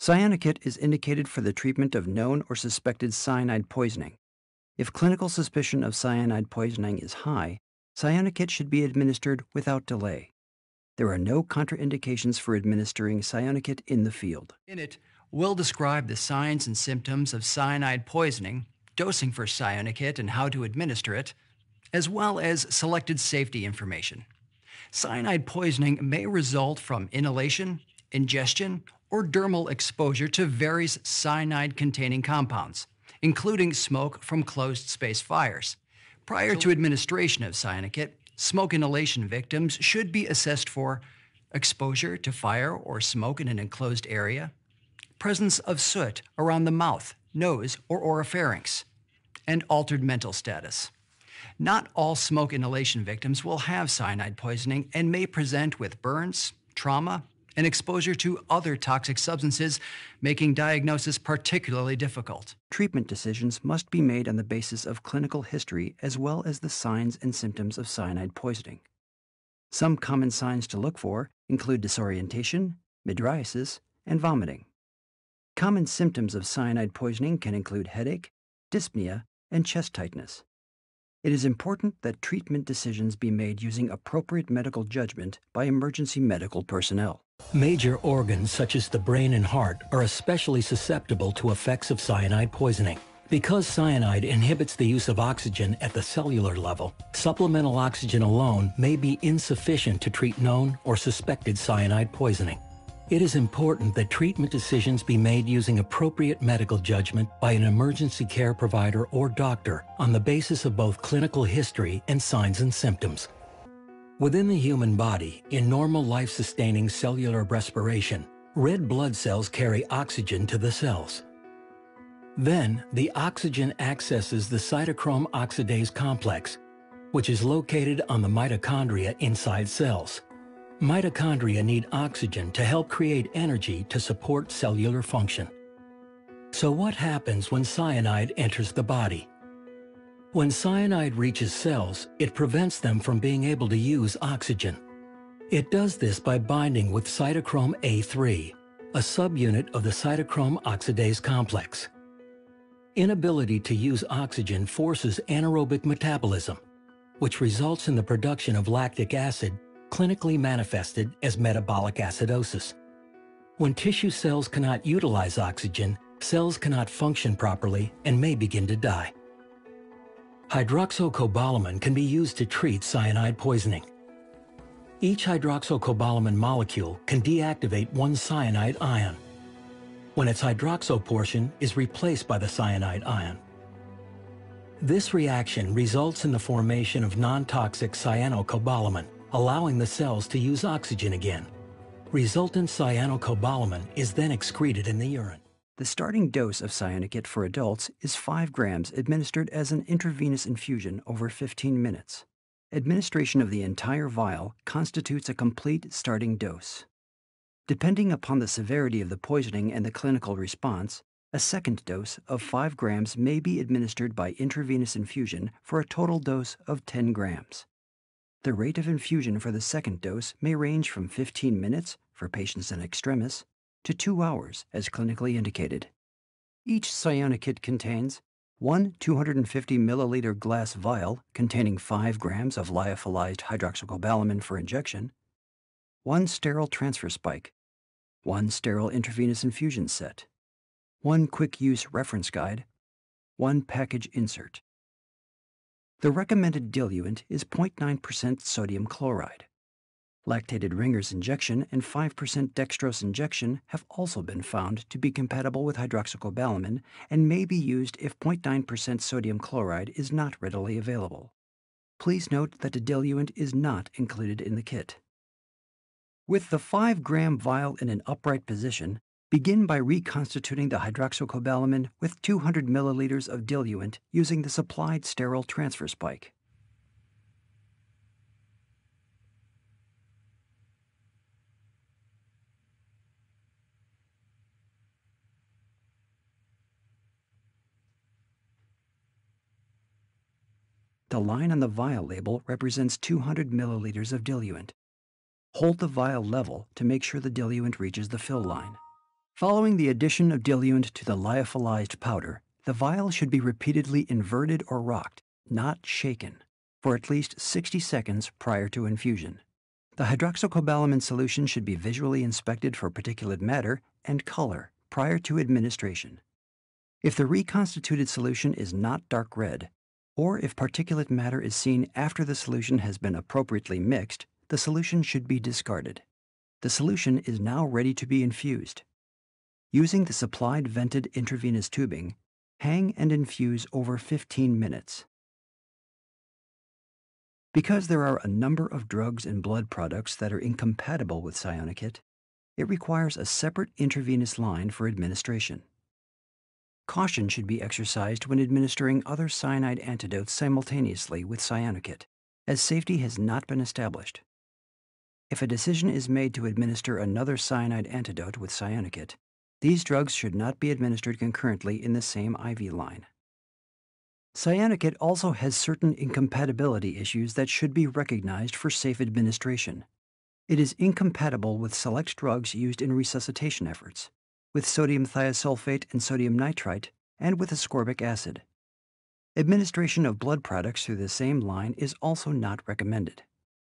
Cyanokit is indicated for the treatment of known or suspected cyanide poisoning. If clinical suspicion of cyanide poisoning is high, Cyanokit should be administered without delay. There are no contraindications for administering Cyanokit in the field. In it, we'll describe the signs and symptoms of cyanide poisoning, dosing for Cyanokit and how to administer it, as well as selected safety information. Cyanide poisoning may result from inhalation, ingestion, or dermal exposure to various cyanide-containing compounds, including smoke from closed-space fires. Prior to administration of Cyanokit, smoke inhalation victims should be assessed for exposure to fire or smoke in an enclosed area, presence of soot around the mouth, nose, or oropharynx, and altered mental status. Not all smoke inhalation victims will have cyanide poisoning and may present with burns, trauma, and exposure to other toxic substances, making diagnosis particularly difficult. Treatment decisions must be made on the basis of clinical history as well as the signs and symptoms of cyanide poisoning. Some common signs to look for include disorientation, mydriasis, and vomiting. Common symptoms of cyanide poisoning can include headache, dyspnea, and chest tightness. It is important that treatment decisions be made using appropriate medical judgment by emergency medical personnel. Major organs such as the brain and heart are especially susceptible to effects of cyanide poisoning. Because cyanide inhibits the use of oxygen at the cellular level, supplemental oxygen alone may be insufficient to treat known or suspected cyanide poisoning. It is important that treatment decisions be made using appropriate medical judgment by an emergency care provider or doctor on the basis of both clinical history and signs and symptoms. Within the human body, in normal life-sustaining cellular respiration, red blood cells carry oxygen to the cells. Then, the oxygen accesses the cytochrome oxidase complex, which is located on the mitochondria inside cells. Mitochondria need oxygen to help create energy to support cellular function. So what happens when cyanide enters the body? When cyanide reaches cells, it prevents them from being able to use oxygen. It does this by binding with cytochrome A3, a subunit of the cytochrome oxidase complex. Inability to use oxygen forces anaerobic metabolism, which results in the production of lactic acid, clinically manifested as metabolic acidosis. When tissue cells cannot utilize oxygen, cells cannot function properly and may begin to die. Hydroxocobalamin can be used to treat cyanide poisoning. Each hydroxocobalamin molecule can deactivate one cyanide ion when its hydroxo portion is replaced by the cyanide ion. This reaction results in the formation of non-toxic cyanocobalamin, allowing the cells to use oxygen again. Resultant cyanocobalamin is then excreted in the urine. The starting dose of Cyanokit for adults is 5 grams administered as an intravenous infusion over 15 minutes. Administration of the entire vial constitutes a complete starting dose. Depending upon the severity of the poisoning and the clinical response, a second dose of 5 grams may be administered by intravenous infusion for a total dose of 10 grams. The rate of infusion for the second dose may range from 15 minutes for patients in extremis to 2 hours as clinically indicated. Each Cyanokit contains one 250 milliliter glass vial containing 5 grams of lyophilized hydroxocobalamin for injection, one sterile transfer spike, one sterile intravenous infusion set, one quick-use reference guide, one package insert. The recommended diluent is 0.9% sodium chloride. Lactated Ringer's injection and 5% dextrose injection have also been found to be compatible with hydroxocobalamin and may be used if 0.9% sodium chloride is not readily available. Please note that a diluent is not included in the kit. With the 5-gram vial in an upright position, begin by reconstituting the hydroxocobalamin with 200 milliliters of diluent using the supplied sterile transfer spike. The line on the vial label represents 200 milliliters of diluent. Hold the vial level to make sure the diluent reaches the fill line. Following the addition of diluent to the lyophilized powder, the vial should be repeatedly inverted or rocked, not shaken, for at least 60 seconds prior to infusion. The hydroxocobalamin solution should be visually inspected for particulate matter and color prior to administration. If the reconstituted solution is not dark red, or if particulate matter is seen after the solution has been appropriately mixed, the solution should be discarded. The solution is now ready to be infused. Using the supplied vented intravenous tubing, hang and infuse over 15 minutes. Because there are a number of drugs and blood products that are incompatible with Cyanokit, it requires a separate intravenous line for administration. Caution should be exercised when administering other cyanide antidotes simultaneously with Cyanokit, as safety has not been established. If a decision is made to administer another cyanide antidote with Cyanokit, these drugs should not be administered concurrently in the same IV line. Cyanokit also has certain incompatibility issues that should be recognized for safe administration. It is incompatible with select drugs used in resuscitation efforts, with sodium thiosulfate and sodium nitrite, and with ascorbic acid. Administration of blood products through the same line is also not recommended.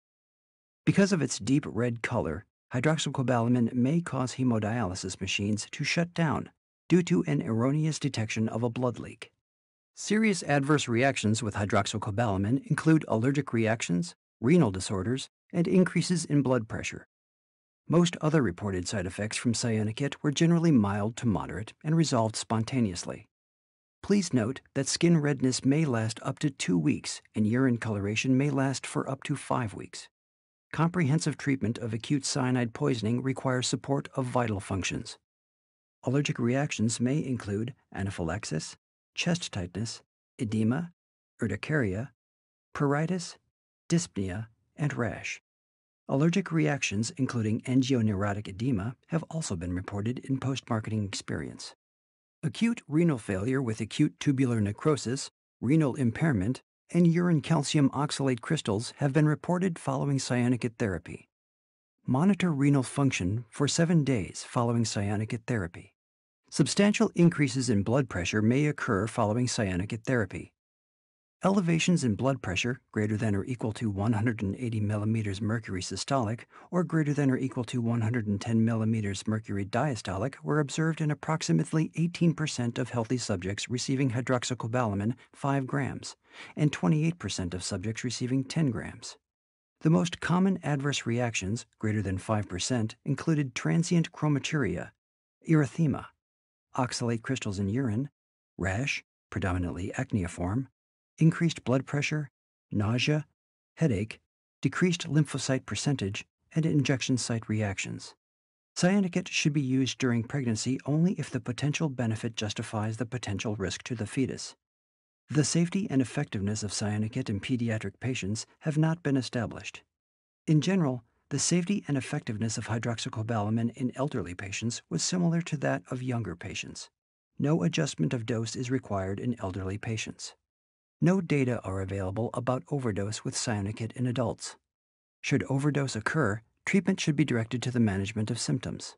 Because of its deep red color, hydroxocobalamin may cause hemodialysis machines to shut down due to an erroneous detection of a blood leak. Serious adverse reactions with hydroxocobalamin include allergic reactions, renal disorders, and increases in blood pressure. Most other reported side effects from Cyanokit were generally mild to moderate and resolved spontaneously. Please note that skin redness may last up to 2 weeks and urine coloration may last for up to 5 weeks. Comprehensive treatment of acute cyanide poisoning requires support of vital functions. Allergic reactions may include anaphylaxis, chest tightness, edema, urticaria, pruritus, dyspnea, and rash. Allergic reactions, including angioneurotic edema, have also been reported in post-marketing experience. Acute renal failure with acute tubular necrosis, renal impairment, and urine calcium oxalate crystals have been reported following Cyanokit therapy. Monitor renal function for 7 days following Cyanokit therapy. Substantial increases in blood pressure may occur following Cyanokit therapy. Elevations in blood pressure greater than or equal to 180 mm mercury systolic or greater than or equal to 110 mm mercury diastolic were observed in approximately 18% of healthy subjects receiving hydroxocobalamin 5 grams and 28% of subjects receiving 10 grams. The most common adverse reactions, greater than 5%, included transient chromaturia, erythema, oxalate crystals in urine, rash, predominantly acneiform, increased blood pressure, nausea, headache, decreased lymphocyte percentage, and injection site reactions. Cyanokit should be used during pregnancy only if the potential benefit justifies the potential risk to the fetus. The safety and effectiveness of Cyanokit in pediatric patients have not been established. In general, the safety and effectiveness of hydroxocobalamin in elderly patients was similar to that of younger patients. No adjustment of dose is required in elderly patients. No data are available about overdose with Cyanokit in adults. Should overdose occur, treatment should be directed to the management of symptoms.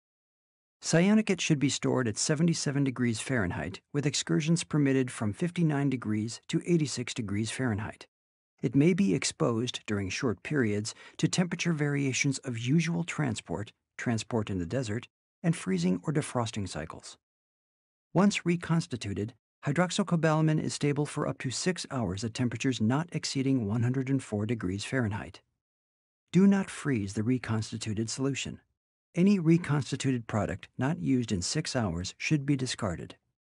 Cyanokit should be stored at 77 degrees Fahrenheit with excursions permitted from 59 degrees to 86 degrees Fahrenheit. It may be exposed during short periods to temperature variations of usual transport in the desert, and freezing or defrosting cycles. Once reconstituted, hydroxocobalamin is stable for up to 6 hours at temperatures not exceeding 104 degrees Fahrenheit. Do not freeze the reconstituted solution. Any reconstituted product not used in 6 hours should be discarded.